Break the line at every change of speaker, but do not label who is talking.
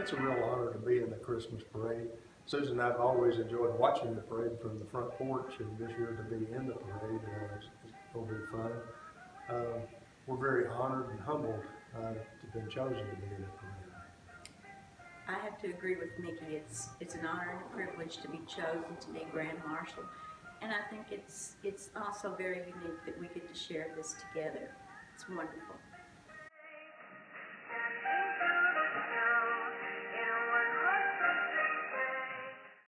It's a real honor to be in the Christmas parade. Susan and I have always enjoyed watching the parade from the front porch, and this year to be in the parade is going to be fun. We're very honored and humbled to have been chosen to be in the parade.
I have to agree with Mickey. It's an honor and a privilege to be chosen to be Grand Marshal, and I think it's also very unique that we get to share this together. It's wonderful.